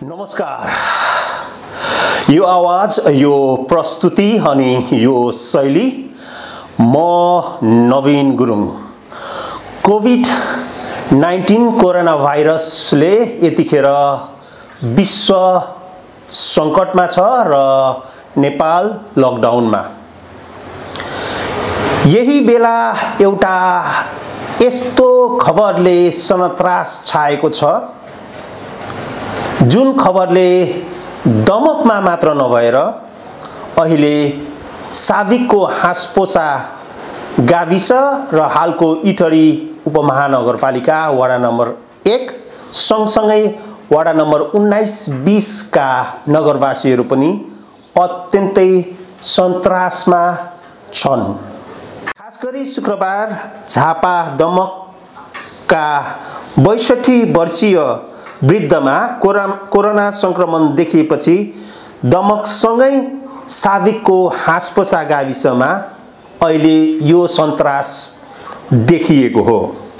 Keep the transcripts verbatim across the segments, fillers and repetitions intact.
नमस्कार। यो आवाज, यो प्रस्तुति अनि यो शैली म Naveen Gurung. Covid nineteen corona भाइरसले यतिखेर विश्व सङ्कटमा छ र नेपाल लकडाउनमा। यही बेला एउटा यस्तो खबरले सनत्रास छाएको छ जुन खबरले दमकमा मात्र नभएर अहिले साविकको हाँसपोसा गाविस र हालको इटहरी उपमहानगरपालिका वडा नम्बर एक सँगसँगै वडा नम्बर उन्नाइस बीस का नगरवासीहरू पनि अत्यन्तै सन्तासमा छन्। खास गरी शुक्रबार झापा दमकका बैसठी वर्षीय वृद्धमा कोरोना संक्रमण देखिएपछि दमकसँगै साविकको हाँसपोसा गाविसमा अहिले यो सन्तास देखिएको हो।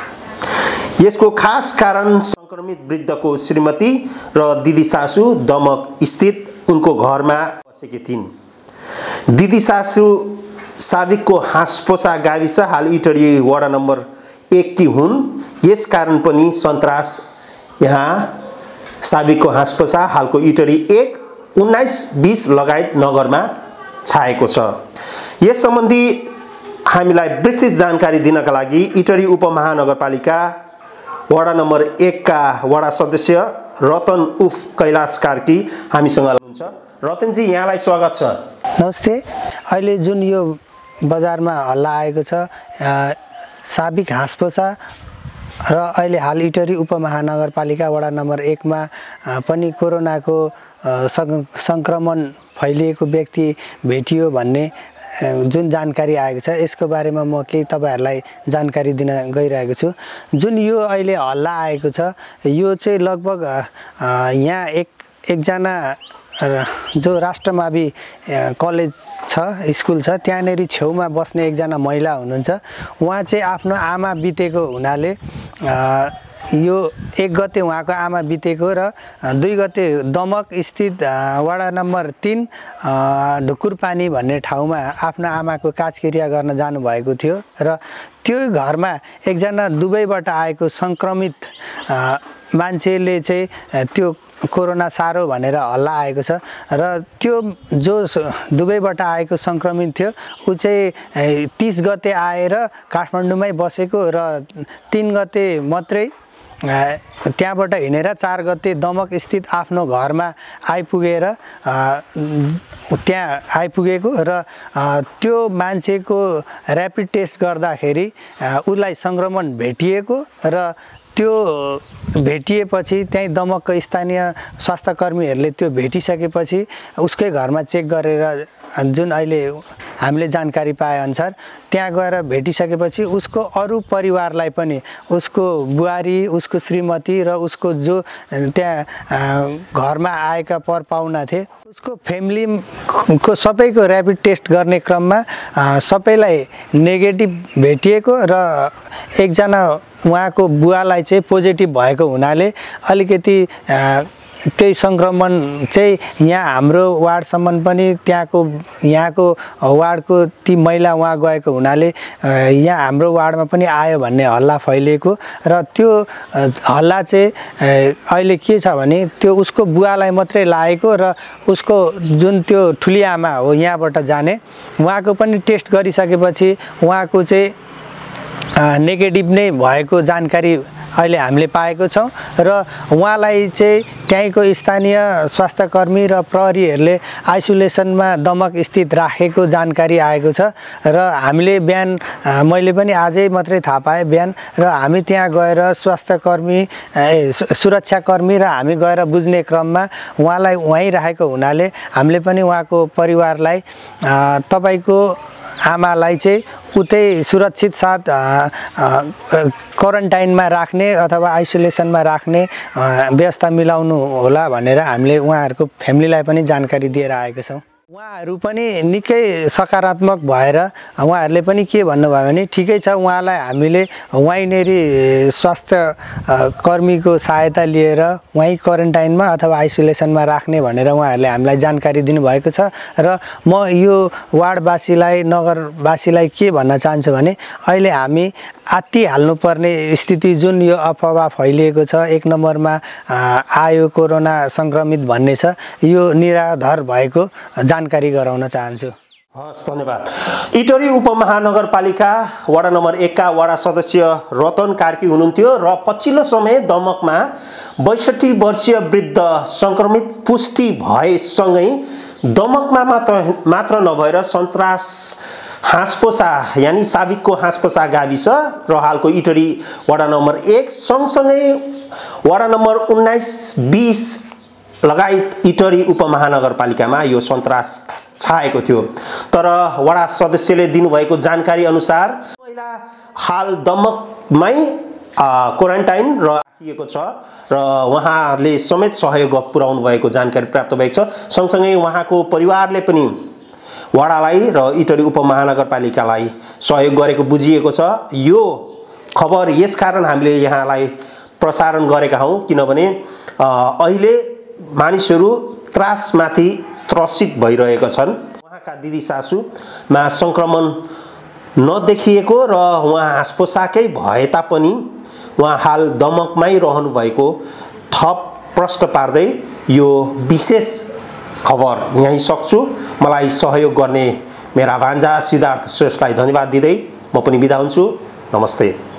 यसको खास कारण संक्रमित वृद्धको श्रीमती र दिदी सासू दमक स्थित उनको घरमा बसेकी थिइन्। दिदी सासू साविकको हाँसपोसा गाविस हाल इटहरी वडा नम्बर एक की हुन्। यस कारण पनि सन्तास यहाँ साविकको हाँसपोसा हालको इटहरी एक उन्नाइस बीस लगायत नगरमा छाएको छ। यस सम्बन्धी हामीलाई विस्तृत जानकारी दिनका लागि इटहरी उपमहानगरपालिका वडा नम्बर एक का वडा सदस्य रतन उफ कैलाश कार्की हामीसँग हुनुहुन्छ। रतनजी, यहाँलाई स्वागत छ। नमस्ते। अहिले जुन यो बजारमा हल्ला आएको छ साविक हाँसपोसा र अहिले हाल इटहरी उपमहानगरपालिका वडा नम्बर एक में पनि कोरोनाको संक्रमण फैलिएको व्यक्ति भेटियो भन्ने जुन जानकारी आएको छ यसको बारेमा म केही तपाईहरुलाई जानकारी दिन गइरहेको छु। जुन यो अहिले हल्ला आएको छ यो चाहिँ लगभग यहाँ एक एकजना जो राष्ट्रमावि कलेज छ स्कुल छ त्यहाँनेरि छेउमा बस्ने एकजना महिला हुनुहुन्छ। उहाँ चाहिँ आफ्नो आमा बितेको हुनाले यो एक गते उहाँको आमा बितेको र दुई गते दमक स्थित वडा नम्बर तीन ढुकुरपानी भन्ने ठाउँमा आफ्नो आमाको काजक्रिया गर्न जानुभएको थियो र त्यो घरमा एकजना दुबईबाट आएको संक्रमित मान्छेले चाहिँ त्यो कोरोना सारो भनेर हल्ला आएको छ र त्यो जो दुबईबाट आएको संक्रमित थियो ऊ चाहिँ तीस गते आएर काठमाडौँमै बसेको र तीन गते मात्रै त्यहाँबाट हिँडेर चार गते दमक स्थित आफ्नो घरमा आइपुगेर त्यहाँ आइपुगेको र त्यो मान्छेको र्यापिड टेस्ट गर्दाखेरि उसलाई संक्रमण भेटिएको र त्यो भेटिएपछि त्यही दमकको स्थानीय स्वास्थ्य कर्मीहरूले त्यो भेटिसकेपछि उसकै घरमा चेक गरेर जुन अहिले हामीले जानकारी पाए अनुसार त्यहाँ गएर भेटिसकेपछि उसको अरु परिवारलाई पनि उसको बुहारी उसको श्रीमती र उसको जो त्यहाँ घरमा आएका परपाहुना थिए उसको फ्यामिलीको सबैको र्यापिड टेस्ट गर्ने क्रममा सबैलाई नेगेटिभ भेटिएको र एकजना उहाँको बुवालाई चाहिँ पोजिटिभ भएको हुनाले अलिकति त्यही संक्रमण चाहिँ यहाँ हाम्रो वार्डसम्म पनि त्यहाँको यहाँको वार्डको ती महिला वहाँ गएको हुनाले यहाँ हाम्रो वार्डमा पनि आयो भन्ने हल्ला फैलिएको र त्यो हल्ला चाहिँ अहिले के छ भने त्यो उसको बुवालाई मात्रै लागेको र उसको जुन त्यो ठुली आमा हो यहाँबाट जाने उहाँको पनि टेस्ट गरिसकेपछि उहाँको चाहिँ नेगेटिभ नै भएको जानकारी अहिले हामीले पाएको छौं र उहाँलाई चाहिँ त्यहीँको स्थानीय स्वास्थ्य कर्मी र प्रहरीहरूले आइसोलेसनमा दमक स्थित राखेको जानकारी आएको छ र हामीले बिहान मैले पनि आजै मात्रै थाहा पाएँ बिहान र हामी त्यहाँ गएर स्वास्थ्य कर्मी ए सुरक्षा कर्मी र हामी गएर बुझ्ने क्रममा उहाँलाई वहीँ राखेको हुनाले हामीले पनि उहाँको परिवारलाई तपाईको आमालाई चाहिँ उतै सुरक्षित साथ क्वारेन्टाइनमा राख्ने अथवा आइसोलेसनमा राख्ने व्यवस्था मिलाउनु होला भनेर हामीले उहाँहरुको फ्यामिलीलाई पनि जानकारी दिएर आएका छौं। उहाँहरू पनि निकै सकारात्मक भएर उहाँहरूले पनि के भन्नुभयो भने ठिकै छ, उहाँलाई हामीले वहीँनेरि स्वास्थ्य कर्मीको सहायता लिएर वहीँ क्वारेन्टाइनमा अथवा आइसोलेसनमा राख्ने भनेर उहाँहरूले हामीलाई जानकारी दिनुभएको छ। र म यो वार्डवासीलाई नगरवासीलाई के भन्न चाहन्छु भने अहिले हामी आत्तिहाल्नुपर्ने स्थिति जुन यो अफवाह फैलिएको छ एक नम्बरमा आयो कोरोना सङ्क्रमित भन्ने छ, यो निराधार भएको जानकारी गराउन चाहन्छु। हस्, धन्यवाद। इटहरी उपमहानगरपालिका वडा नम्बर एक का वडा सदस्य रतन कार्की हुनुहुन्थ्यो र पछिल्लो समय दमकमा बैसठी वर्षीय वृद्ध सङ्क्रमित पुष्टि भएसँगै दमकमा मात्र मात्र नभएर सन्तास हाँसपोसा यानी साविकको हाँसपोसा गाविस र हालको इटहरी वडा नम्बर एक सँगसँगै वडा नम्बर उन्नाइस बीस लगायत इटहरी उपमहानगरपालिकामा यो सन्तास छाएको थियो। तर वडा सदस्यले दिनुभएको जानकारी अनुसार महिला हाल दमकमै क्वारेन्टाइन र राखिएको छ र उहाँले समेत सहयोग पुर्याउनु भएको जानकारी प्राप्त भएको छ। सँगसँगै उहाँको परिवारले पनि वडालाई र इटहरी उपमहानगरपालिकालाई सहयोग गरेको बुझिएको छ। यो खबर यसकारण हामीले यहाँलाई प्रसारण गरेका हौँ किनभने अहिले मानिसहरू त्रासमाथि त्रसित भइरहेका छन्। उहाँका दिदी सासूमा सङ्क्रमण नदेखिएको र उहाँ हाँसपोसाकै भए तापनि उहाँ हाल दमकमै रहनु भएको थप प्रश्न पार्दै यो विशेष खबर यहीँ सक्छु। मलाई सहयोग गर्ने मेरा भान्जा सिद्धार्थ श्रेष्ठलाई धन्यवाद दिँदै म पनि बिदा हुन्छु। नमस्ते।